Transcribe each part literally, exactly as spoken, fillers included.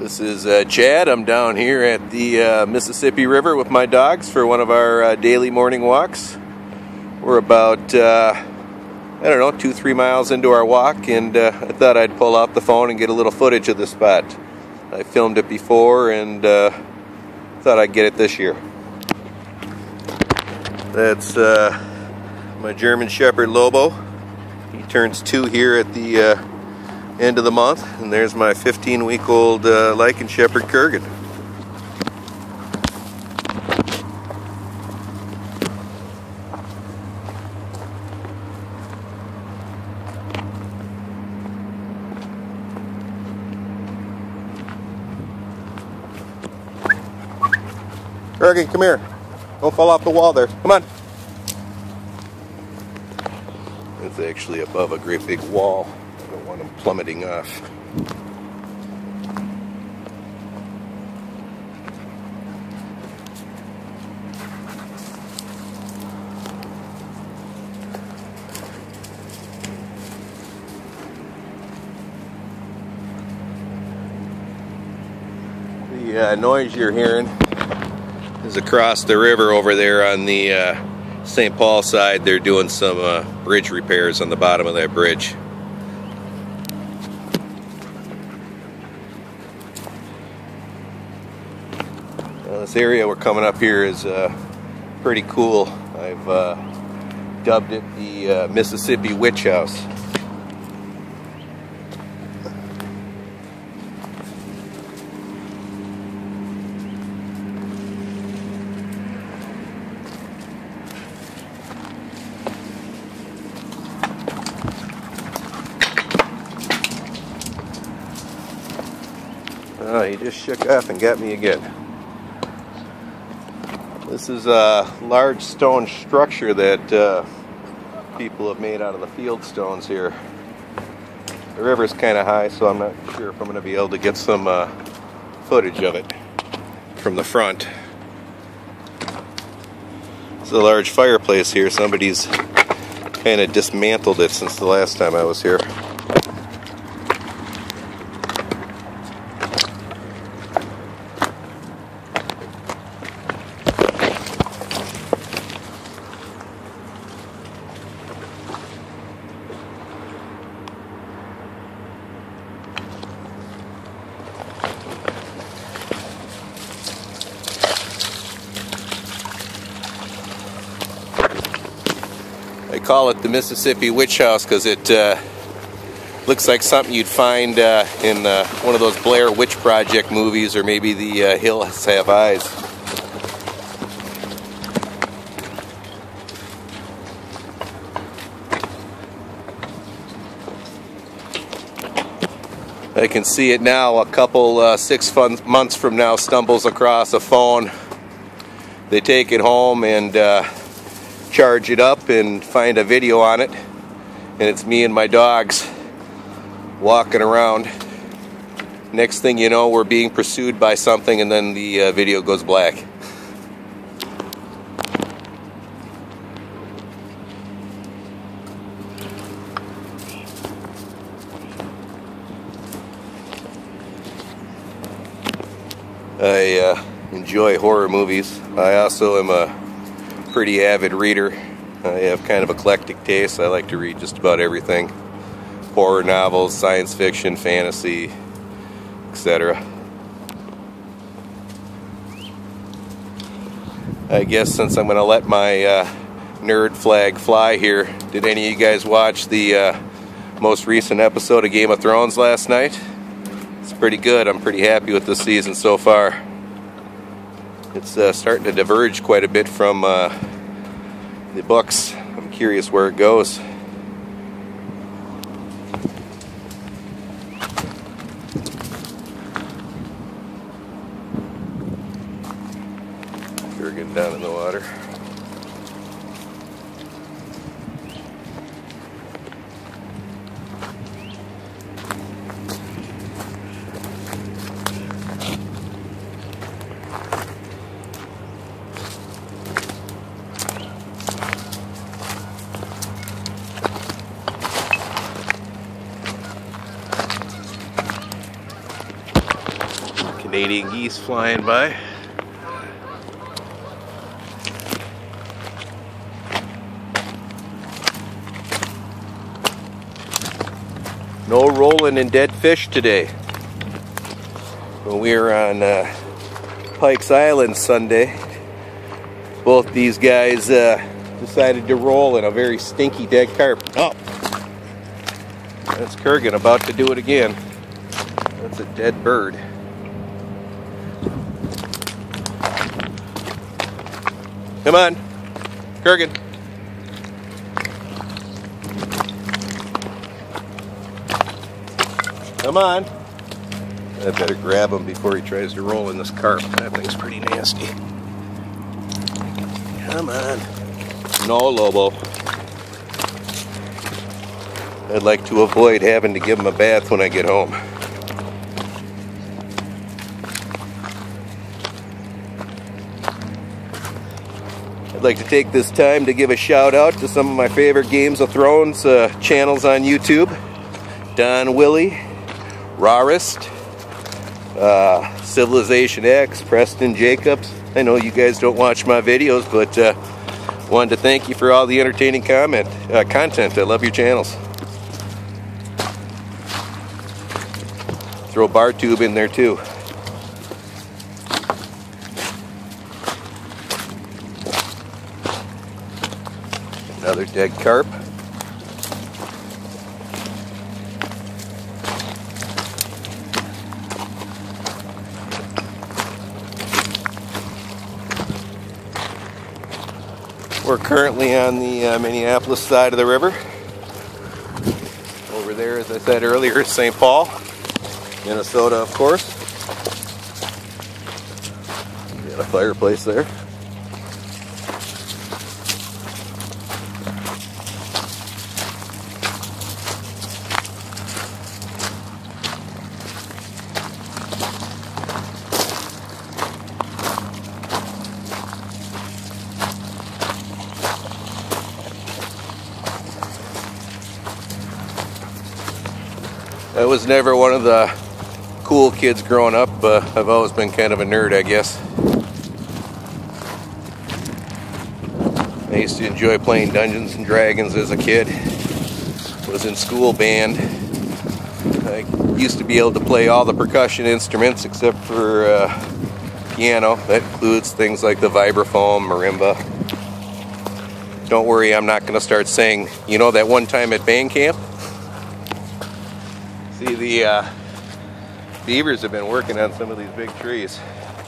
This is uh, Chad. I'm down here at the uh, Mississippi River with my dogs for one of our uh, daily morning walks. We're about, uh, I don't know, two, three miles into our walk, and uh, I thought I'd pull out the phone and get a little footage of the spot. I filmed it before and uh, thought I'd get it this year. That's uh, my German Shepherd Lobo. He turns two here at the uh, end of the month, and there's my fifteen week old uh, Lycan Shepherd Kurgan. Kurgan, come here. Don't fall off the wall there. Come on. It's actually above a great big wall. I don't want them plummeting off. The uh, noise you're hearing is across the river over there on the uh, Saint Paul side. They're doing some uh, bridge repairs on the bottom of that bridge. Uh, this area we're coming up here is uh, pretty cool. I've uh, dubbed it the uh, Mississippi Witch House. Oh, he just shook off and got me again. This is a large stone structure that uh, people have made out of the field stones here. The river's kind of high, so I'm not sure if I'm going to be able to get some uh, footage of it from the front. It's a large fireplace here. Somebody's kind of dismantled it since the last time I was here. They call it the Mississippi Witch House because it uh, looks like something you'd find uh, in uh, one of those Blair Witch Project movies, or maybe the uh, Hills Have Eyes. I can see it now. A couple uh, six fun months from now stumbles across a phone. They take it home and uh, charge it up and find a video on it, and it's me and my dogs walking around. Next thing you know, we're being pursued by something, and then the uh, video goes black. I uh, enjoy horror movies. I also am a pretty avid reader. I have kind of eclectic taste. I like to read just about everything. Horror novels, science fiction, fantasy, et cetera. I guess since I'm going to let my uh, nerd flag fly here, did any of you guys watch the uh, most recent episode of Game of Thrones last night? It's pretty good. I'm pretty happy with this season so far. It's uh, starting to diverge quite a bit from uh, the books. I'm curious where it goes. We're getting down in the water. Canadian geese flying by. No rolling in dead fish today. When we were on uh, Pike Island Sunday, both these guys uh, decided to roll in a very stinky dead carp. Oh, that's Kurgan about to do it again. That's a dead bird. Come on, Kurgan. Come on. I better grab him before he tries to roll in this carp. That thing's pretty nasty. Come on. No, Lobo. I'd like to avoid having to give him a bath when I get home. I'd like to take this time to give a shout out to some of my favorite Games of Thrones uh, channels on YouTube. Don Willie, Rawest, uh, Civilization X, Preston Jacobs. I know you guys don't watch my videos, but uh, wanted to thank you for all the entertaining comment, uh, content. I love your channels. Throw bar tube in there too. Another dead carp. We're currently on the uh, Minneapolis side of the river. Over there, as I said earlier, is Saint Paul, Minnesota, of course. Got a fireplace there. I was never one of the cool kids growing up. Uh, I've always been kind of a nerd, I guess. I used to enjoy playing Dungeons and Dragons as a kid. Was in school band. I used to be able to play all the percussion instruments except for uh, piano. That includes things like the vibraphone, marimba. Don't worry, I'm not going to start saying, you know, that one time at band camp? See, the uh, beavers have been working on some of these big trees.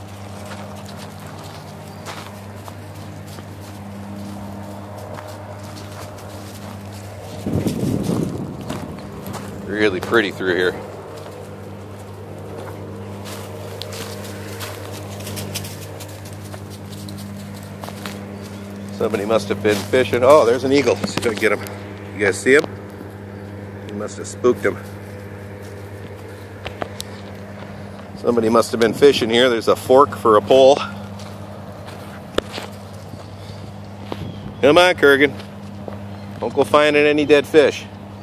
Really pretty through here. Somebody must have been fishing. Oh, there's an eagle. Let's see if I can get him. You guys see him? He must have spooked him. Somebody must have been fishing here. There's a fork for a pole. Come on, Kurgan. Don't go finding any dead fish.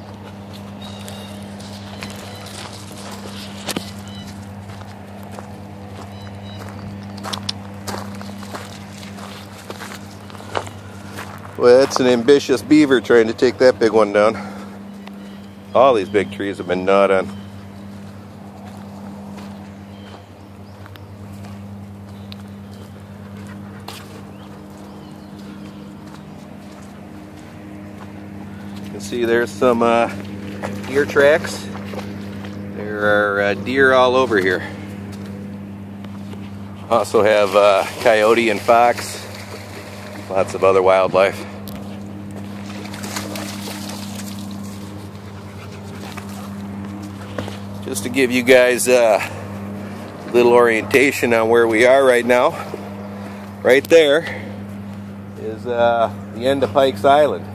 Well, that's an ambitious beaver trying to take that big one down. All these big trees have been gnawed on. You can see there's some uh, deer tracks. There are uh, deer all over here. Also have uh, coyote and fox. Lots of other wildlife. Just to give you guys uh, a little orientation on where we are right now, right there is uh, the end of Pike Island.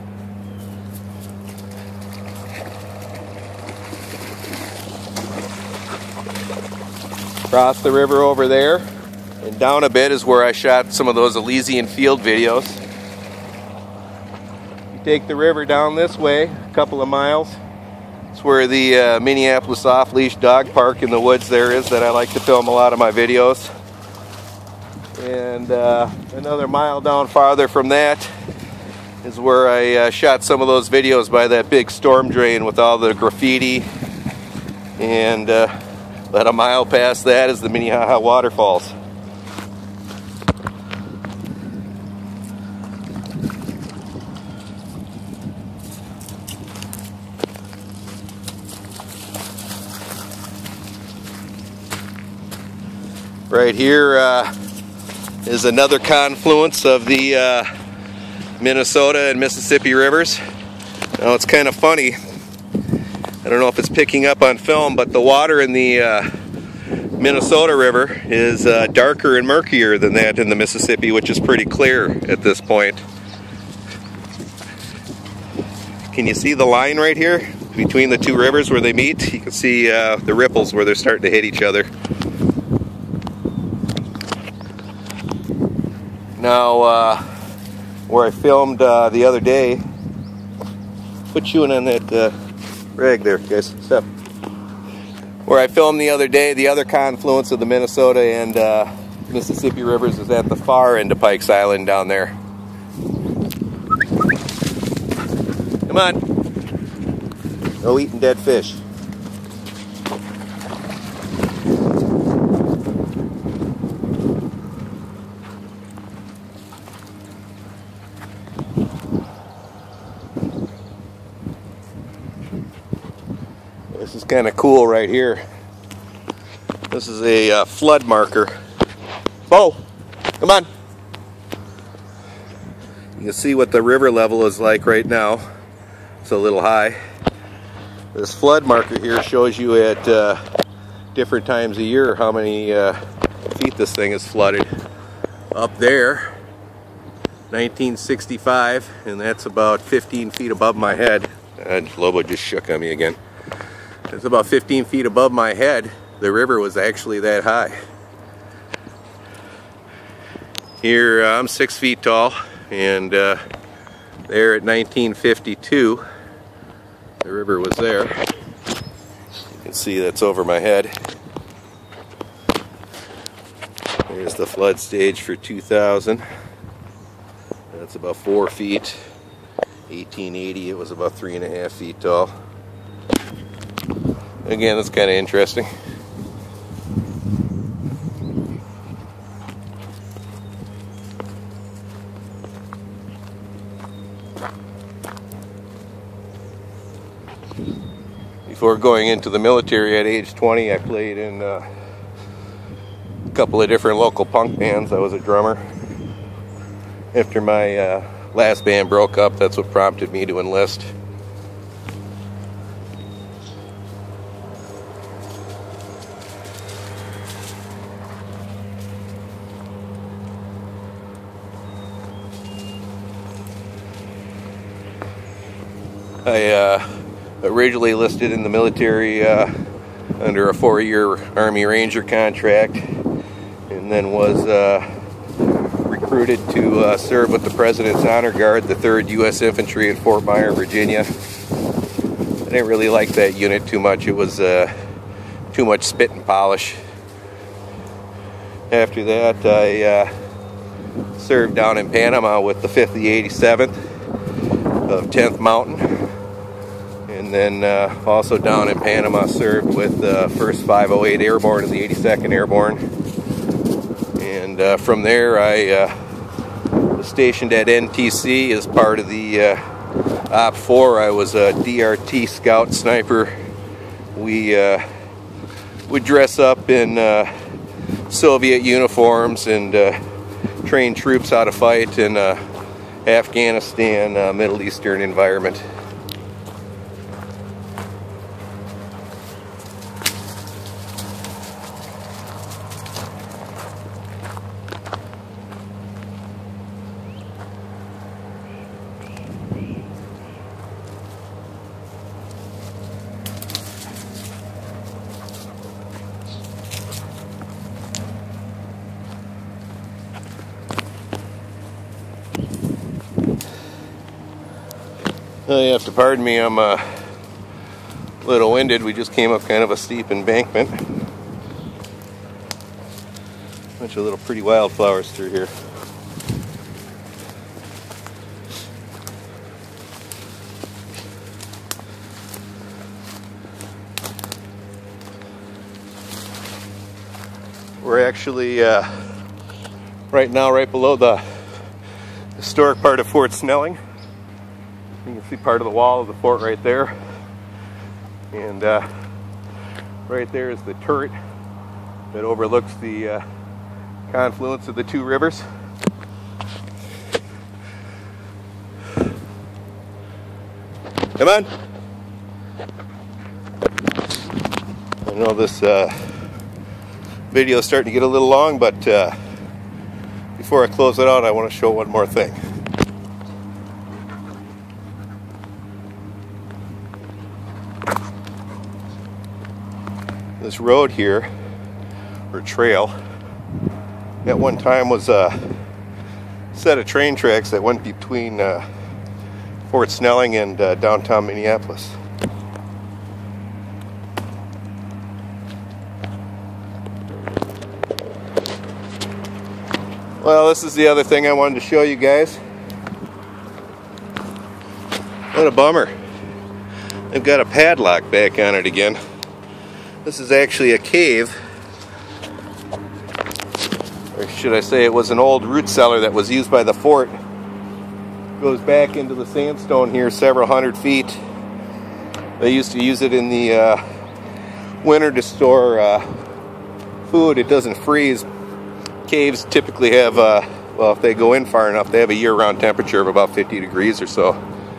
Across the river over there and down a bit is where I shot some of those Elysian field videos. You take the river down this way a couple of miles, it's That's where the uh, Minneapolis off-leash dog park in the woods there is that I like to film a lot of my videos. And uh, another mile down farther from that is where I uh, shot some of those videos by that big storm drain with all the graffiti. And uh, about a mile past that is the Minnehaha waterfalls. Right here uh, is another confluence of the uh, Minnesota and Mississippi rivers. Now it's kind of funny, I don't know if it's picking up on film, but the water in the uh, Minnesota River is uh, darker and murkier than that in the Mississippi, which is pretty clear at this point. Can you see the line right here between the two rivers where they meet? You can see uh, the ripples where they're starting to hit each other. Now, uh, where I filmed uh, the other day, put you in on that uh, rag there, guys. Step. Where I filmed the other day, the other confluence of the Minnesota and uh, Mississippi rivers is at the far end of Pike Island down there. Come on. No eating dead fish. This is kind of cool right here. This is a uh, flood marker. Bo, come on. You can see what the river level is like right now. It's a little high. This flood marker here shows you at uh, different times a year how many uh, feet this thing is flooded. Up there, nineteen sixty-five, and that's about fifteen feet above my head. And Lobo just shook on me again. It's about fifteen feet above my head. The river was actually that high. Here uh, I'm six feet tall, and uh, there at nineteen fifty-two, the river was there. You can see that's over my head. There's the flood stage for two thousand. That's about four feet. eighteen eighty, it was about three and a half feet tall. Again, that's kind of interesting. Before going into the military at age twenty, I played in uh, a couple of different local punk bands. I was a drummer. After my uh, last band broke up, that's what prompted me to enlist. I uh, originally enlisted in the military uh, under a four-year Army Ranger contract, and then was uh, recruited to uh, serve with the President's Honor Guard, the third U S Infantry in Fort Myer, Virginia. I didn't really like that unit too much. It was uh, too much spit and polish. After that, I uh, served down in Panama with the fifth, the eighty-seventh of tenth Mountain. And then uh, also down in Panama served with the uh, first five oh eight Airborne and the eighty-second Airborne. And uh, from there I uh, was stationed at N T C as part of the uh, Op four. I was a D R T scout sniper. We uh, would dress up in uh, Soviet uniforms and uh, train troops how to fight in uh, Afghanistan, uh, Middle Eastern environment. You have to pardon me, I'm uh, A little winded, we just came up kind of a steep embankment. Bunch of little pretty wildflowers through here. We're actually uh, right now right below the historic part of Fort Snelling. You can see part of the wall of the fort right there. And uh, right there is the turret that overlooks the uh, confluence of the two rivers. Come on! I know this uh, video is starting to get a little long, but uh, before I close it out, I want to show one more thing. This road here, or trail, at one time was a set of train tracks that went between uh, Fort Snelling and uh, downtown Minneapolis. Well, this is the other thing I wanted to show you guys. What a bummer. They've got a padlock back on it again. This is actually a cave. Or should I say it was an old root cellar that was used by the fort. Goes back into the sandstone here several hundred feet. They used to use it in the uh, winter to store uh, food. It doesn't freeze. Caves typically have, uh, well, if they go in far enough, they have a year-round temperature of about fifty degrees or so.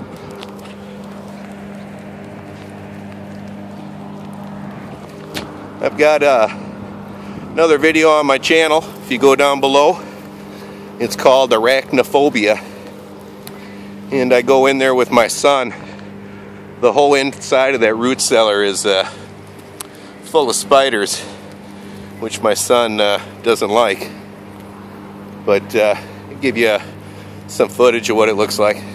I've got uh, another video on my channel, if you go down below. It's called Arachnophobia. And I go in there with my son. The whole inside of that root cellar is uh, full of spiders, which my son uh, doesn't like. But uh, I'll give you uh, some footage of what it looks like.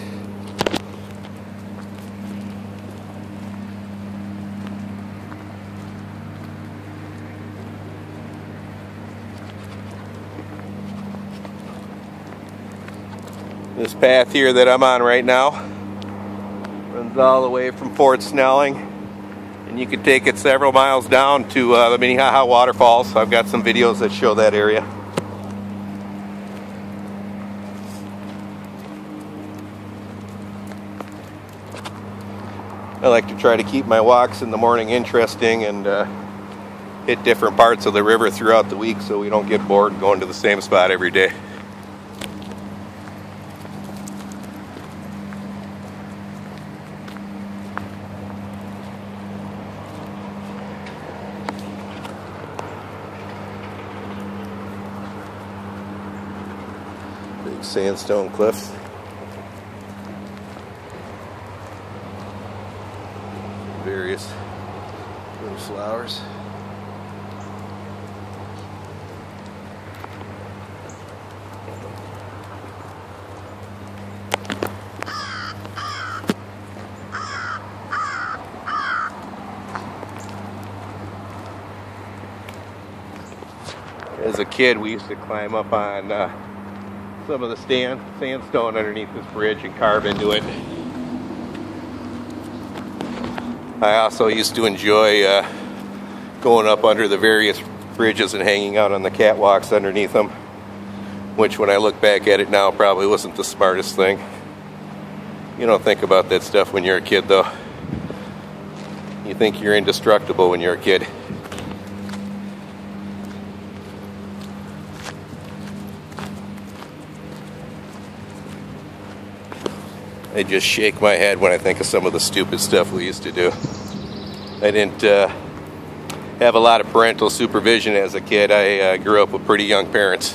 This path here that I'm on right now runs all the way from Fort Snelling, and you can take it several miles down to uh, the Minnehaha waterfalls. I've got some videos that show that area. I like to try to keep my walks in the morning interesting and uh, hit different parts of the river throughout the week so we don't get bored going to the same spot every day. Big sandstone cliffs. Various little flowers. As a kid, we used to climb up on uh, some of the stand, sandstone underneath this bridge and carve into it. I also used to enjoy uh, going up under the various bridges and hanging out on the catwalks underneath them, which when I look back at it now probably wasn't the smartest thing. You don't think about that stuff when you're a kid though. You think you're indestructible when you're a kid. I just shake my head when I think of some of the stupid stuff we used to do. I didn't uh, have a lot of parental supervision as a kid. I uh, grew up with pretty young parents.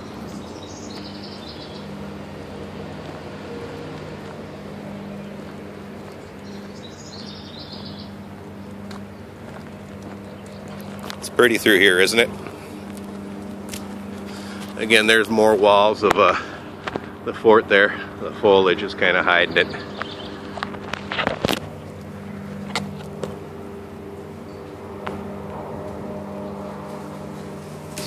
It's pretty through here, isn't it? Again, there's more walls of uh, the fort there. The foliage is kind of hiding it.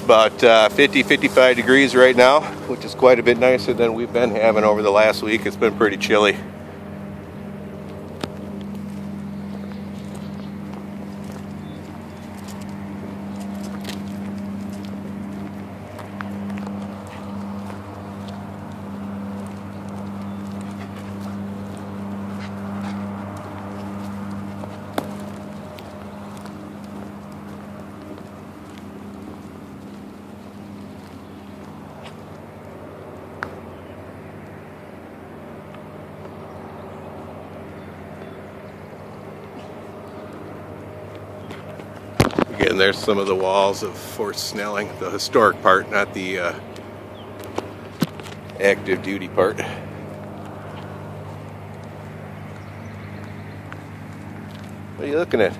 about uh, fifty, fifty-five degrees right now, which is quite a bit nicer than we've been having over the last week. It's been pretty chilly. Again, there's some of the walls of Fort Snelling, the historic part, not the uh, active duty part. What are you looking at?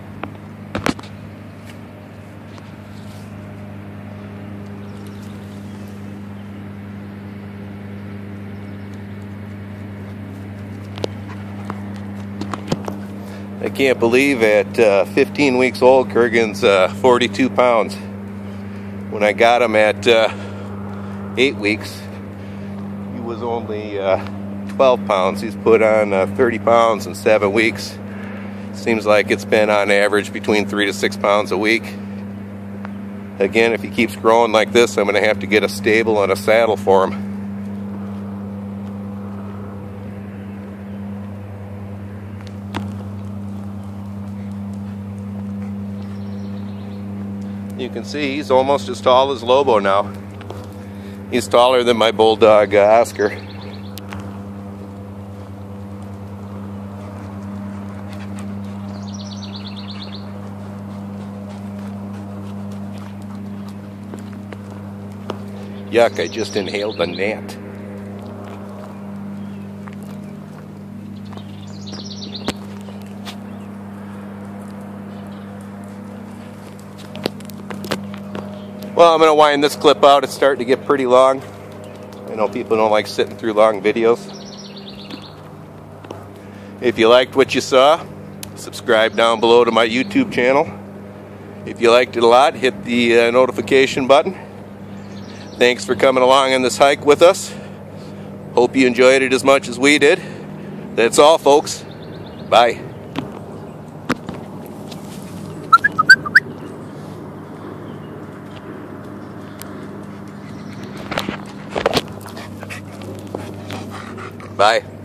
I can't believe at uh, fifteen weeks old, Kurgan's uh, forty-two pounds. When I got him at uh, eight weeks, he was only uh, twelve pounds. He's put on uh, thirty pounds in seven weeks. Seems like it's been on average between three to six pounds a week. Again, if he keeps growing like this, I'm going to have to get a stable and a saddle for him. You can see he's almost as tall as Lobo now. He's taller than my bulldog uh, Oscar. Yuck, I just inhaled a gnat. Well, I'm going to wind this clip out. It's starting to get pretty long. I know people don't like sitting through long videos. If you liked what you saw, subscribe down below to my YouTube channel. If you liked it a lot, hit the uh, notification button. Thanks for coming along on this hike with us. Hope you enjoyed it as much as we did. That's all, folks. Bye. Bye.